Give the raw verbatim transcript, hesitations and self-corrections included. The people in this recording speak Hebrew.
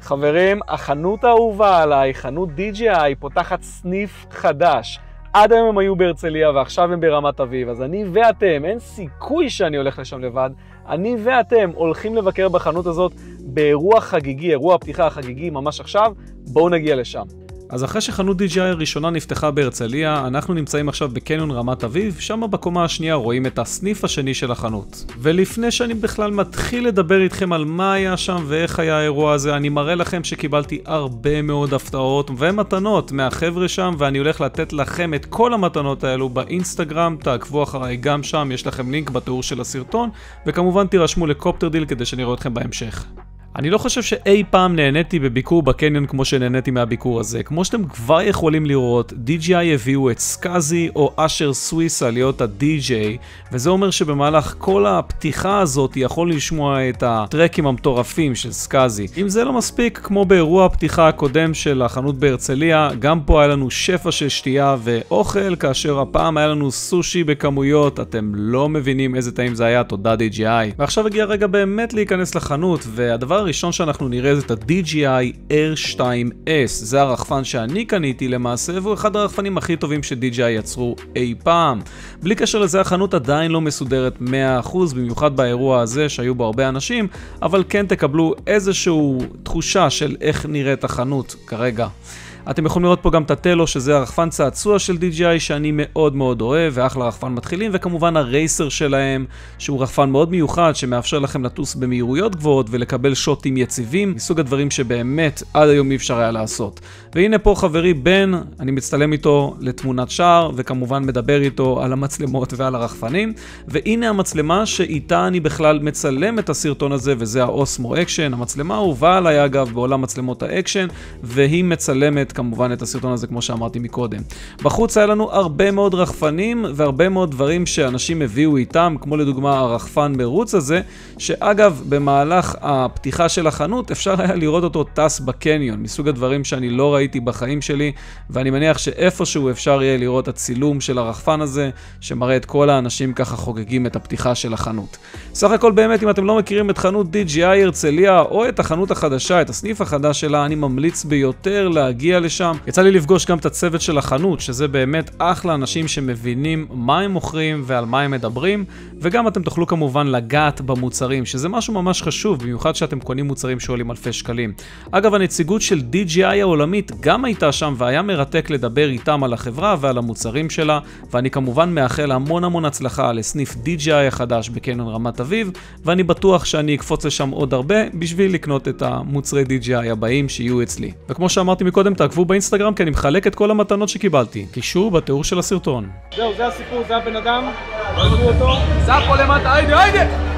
חברים, החנות האהובה עליי, חנות די ג'יי איי, פותחת סניף חדש. עד היום הם היו בהרצליה ועכשיו הם ברמת אביב, אז אני ואתם, אין סיכוי שאני הולך לשם לבד, אני ואתם הולכים לבקר בחנות הזאת באירוע חגיגי, אירוע הפתיחה החגיגי ממש עכשיו, בואו נגיע לשם. אז אחרי שחנות די ג'יי איי הראשונה נפתחה בהרצליה, אנחנו נמצאים עכשיו בקניון רמת אביב, שם בקומה השנייה רואים את הסניף השני של החנות. ולפני שאני בכלל מתחיל לדבר איתכם על מה היה שם ואיך היה האירוע הזה, אני מראה לכם שקיבלתי הרבה מאוד הפתעות ומתנות מהחבר'ה שם, ואני הולך לתת לכם את כל המתנות האלו באינסטגרם, תעקבו אחריי גם שם, יש לכם לינק בתיאור של הסרטון, וכמובן תירשמו לקופטר דיל כדי שאני אראה אתכם בהמשך. אני לא חושב שאי פעם נהניתי בביקור בקניון כמו שנהניתי מהביקור הזה. כמו שאתם כבר יכולים לראות, די ג'יי איי הביאו את סקאזי או אשר סוויסה להיות הדי-ג'יי, וזה אומר שבמהלך כל הפתיחה הזאת יכול לשמוע את הטרקים המטורפים של סקאזי. אם זה לא מספיק, כמו באירוע הפתיחה הקודם של החנות בהרצליה, גם פה היה לנו שפע של שתייה ואוכל, כאשר הפעם היה לנו סושי בכמויות. אתם לא מבינים איזה טעים זה היה, תודה די ג'יי איי. ועכשיו הגיע הרגע באמת להיכנס לחנות, והדבר הראשון שאנחנו נראה זה את ה-די ג'יי איי אר טו אס. זה הרחפן שאני קניתי למעשה, והוא אחד הרחפנים הכי טובים ש-די ג'יי איי יצרו אי פעם. בלי קשר לזה, החנות עדיין לא מסודרת מאה אחוז, במיוחד באירוע הזה שהיו בו הרבה אנשים, אבל כן תקבלו איזושהי תחושה של איך נראית החנות כרגע. אתם יכולים לראות פה גם את הטלו, שזה הרחפן צעצוע של די ג'יי איי שאני מאוד מאוד אוהב, ואחלה רחפן מתחילים, וכמובן הרייסר שלהם, שהוא רחפן מאוד מיוחד, שמאפשר לכם לטוס במהירויות גבוהות ולקבל שוטים יציבים, מסוג הדברים שבאמת עד היום אי אפשר היה לעשות. והנה פה חברי בן, אני מצטלם איתו לתמונת שער, וכמובן מדבר איתו על המצלמות ועל הרחפנים, והנה המצלמה שאיתה אני בכלל מצלם את הסרטון הזה, וזה האוסמו אקשן. המצלמה הובאה עליי אגב בעולם מצלמות האקשן, והיא מצלמת כמובן את הסרטון הזה כמו שאמרתי מקודם. בחוץ היה לנו הרבה מאוד רחפנים והרבה מאוד דברים שאנשים הביאו איתם, כמו לדוגמה הרחפן מרוץ הזה, שאגב במהלך הפתיחה של החנות אפשר היה לראות אותו טס בקניון, מסוג הדברים שאני לא ראיתי בחיים שלי, ואני מניח שאיפשהו אפשר יהיה לראות הצילום של הרחפן הזה, שמראה את כל האנשים ככה חוגגים את הפתיחה של החנות. סך הכל באמת, אם אתם לא מכירים את חנות די ג'יי איי הרצליה או את החנות החדשה, את הסניף החדש שלה, אני ממליץ ביותר להגיע לשם. יצא לי לפגוש גם את הצוות של החנות, שזה באמת אחלה אנשים שמבינים מה הם מוכרים ועל מה הם מדברים, וגם אתם תוכלו כמובן לגעת במוצרים, שזה משהו ממש חשוב, במיוחד שאתם קונים מוצרים שעולים אלפי שקלים. אגב, הנציגות של די ג'יי איי העולמית גם הייתה שם, והיה מרתק לדבר איתם על החברה ועל המוצרים שלה, ואני כמובן מאחל המון המון הצלחה לסניף די ג'יי איי החדש בקניון רמת אביב, ואני בטוח שאני אקפוץ לשם עוד הרבה בשביל לקנות את המוצרי די ג'יי איי הבאים שיהיו אצלי. וכמו שאמרתי מקודם, תעקבו באינסטגרם כי אני מחלק את כל המתנות שקיבלתי. קישור בתיאור של הסרטון. זהו, זה הסיפור, זה הבן אדם. זה פה למטה, היידה, היידה!